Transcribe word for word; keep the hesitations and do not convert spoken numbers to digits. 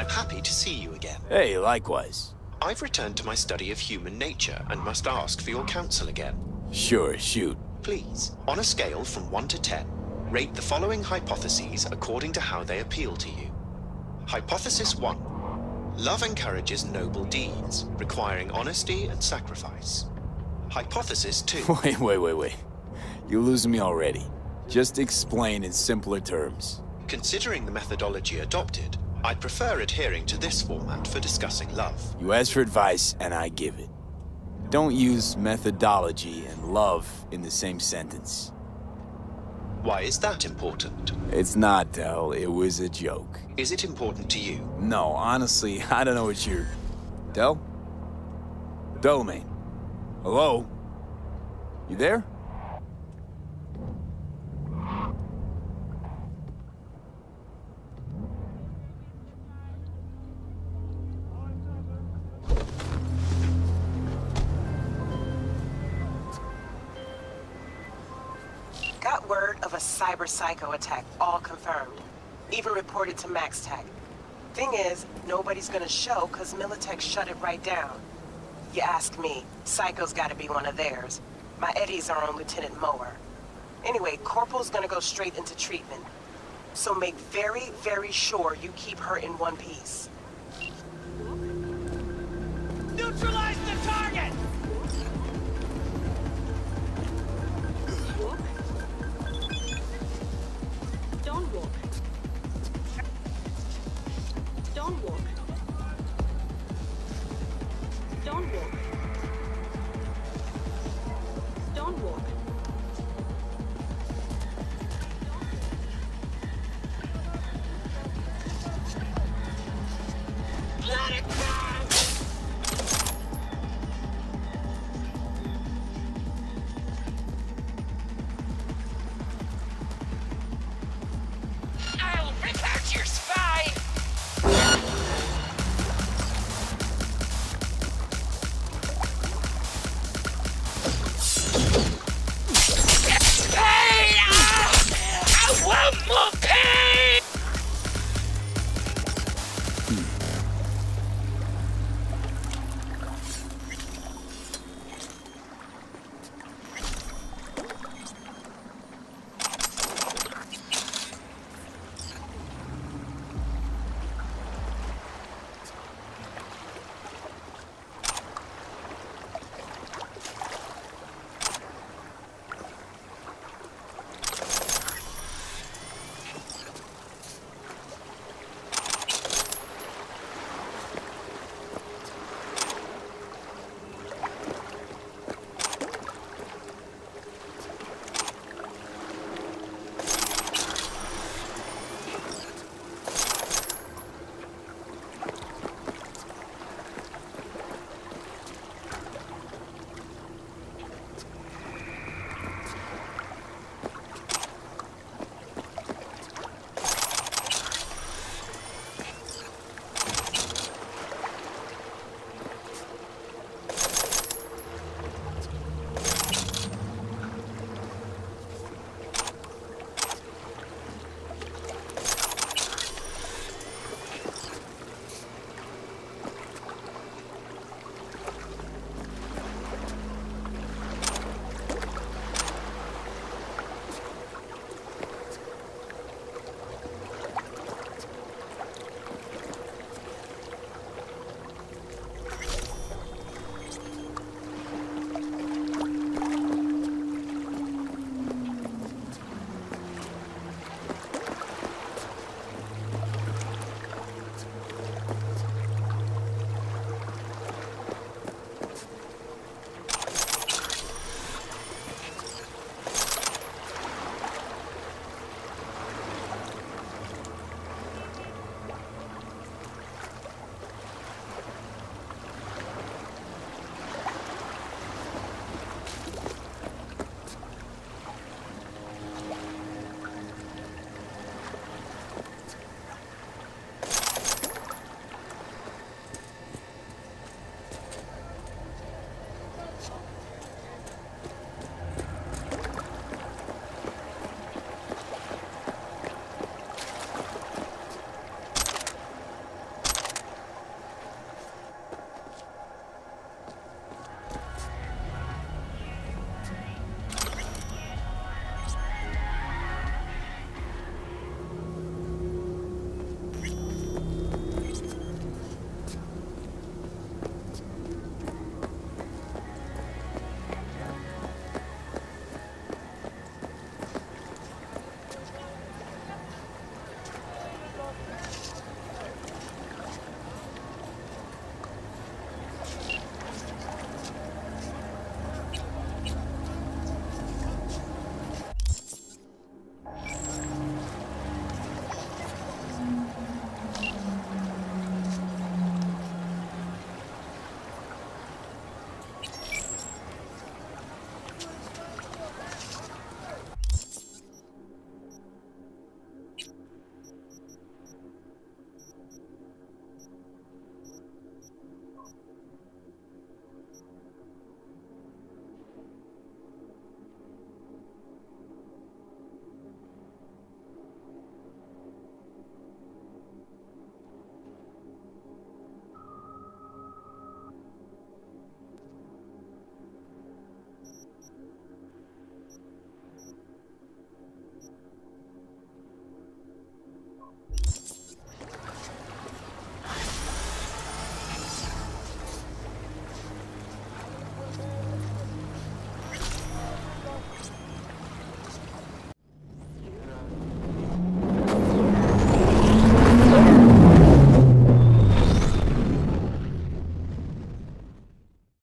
Happy to see you again. Hey, likewise. I've returned to my study of human nature and must ask for your counsel again. Sure, shoot. Please, on a scale from one to ten, rate the following hypotheses according to how they appeal to you. Hypothesis one. Love encourages noble deeds, requiring honesty and sacrifice. Hypothesis two. Wait, wait, wait, wait. You're losing me already. Just explain in simpler terms. Considering the methodology adopted, I'd prefer adhering to this format for discussing love. You ask for advice, and I give it. Don't use methodology and love in the same sentence. Why is that important? It's not, Del. It was a joke. Is it important to you? No, honestly, I don't know what you're... Del? Delamain? Hello? You there? Got word of a Cyberpsycho attack, all confirmed. Even reported to MaxTech. Thing is, nobody's gonna show cause Militech shut it right down. You ask me, Psycho's gotta be one of theirs. My eddies are on Lieutenant Mower. Anyway, Corporal's gonna go straight into treatment. So make very, very sure you keep her in one piece. Neutralize the target! Walk. Don't walk. Don't walk. Don't walk.